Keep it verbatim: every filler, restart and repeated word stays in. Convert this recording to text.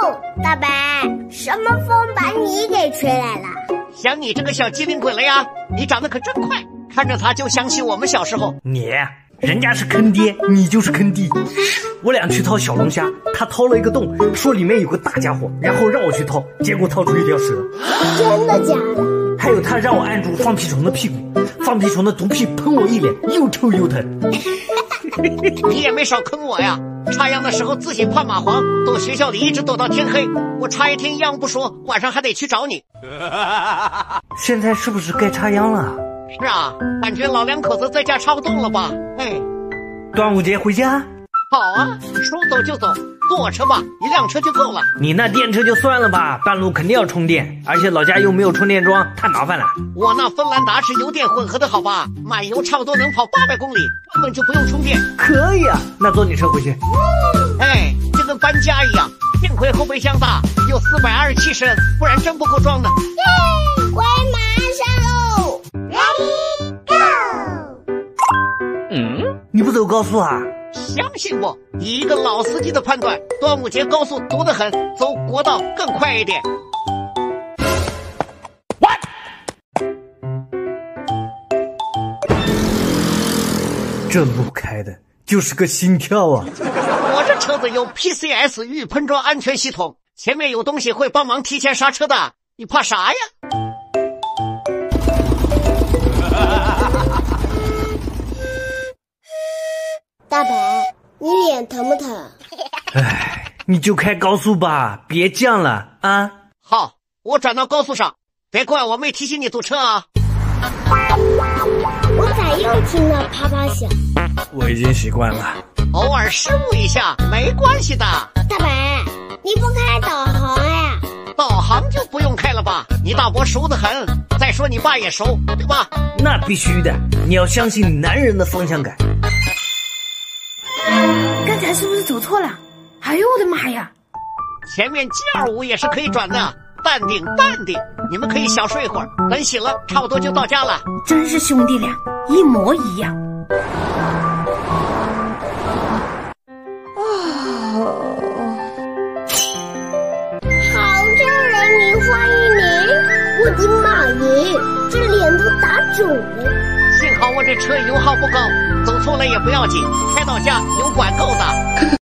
哦，大白，什么风把你给吹来了？ 想你这个小机灵鬼了呀！你长得可真快，看着他就想起我们小时候。 你，人家是坑爹，你就是坑弟。我俩去掏小龙虾，他掏了一个洞，说里面有个大家伙，然后让我去掏，结果掏出一条蛇。 真的假的？ 还有他让我按住放屁虫的屁股，放屁虫的毒屁喷我一脸，又臭又疼。 你也没少坑我呀！插秧的时候自己怕蚂蟥，躲学校里一直躲到天黑。我插一天秧不说，晚上还得去找你。 现在是不是该插秧了？ 是啊，感觉老两口子在家插不动了吧？哎， 端午节回家？ 好啊，说走就走，坐我车吧，一辆车就够了。 你那电车就算了吧，半路肯定要充电，而且老家又没有充电桩，太麻烦了。 我那芬兰达是油电混合的，好吧？满油差不多能跑八百公里，根本就不用充电。 可以啊，那坐你车回去。 哎，就跟搬家一样，幸亏后备箱大，有四百二十七升，不然真不够装的。 耶，回马上喽 ！Ready go！ 嗯，你不走高速啊？ 相信我，以一个老司机的判断，端午节高速堵得很，走国道更快一点。What？ 这路开的就是个心跳啊！ 我这车子有 P C S 预喷装安全系统，前面有东西会帮忙提前刹车的，你怕啥呀？ 大白，你脸疼不疼？ 唉，你就开高速吧，别降了啊！ 好，我转到高速上，别怪我没提醒你堵车啊！ 我咋又听到啪啪响？ 我已经习惯了， 偶尔失误一下没关系的。 大白，你不开导航呀？ 导航就不用开了吧？你大伯熟得很，再说你爸也熟，对吧？ 那必须的，你要相信男人的方向感。 刚才是不是走错了？哎呦我的妈呀！ 前面 G 二五也是可以转的，淡定淡定，你们可以小睡一会儿，等醒了差不多就到家了。 真是兄弟俩，一模一样。 好叫人民欢迎您！我的妈耶，这脸都打肿了。 幸好我这车油耗不高，走错了也不要紧，开到家油管够的。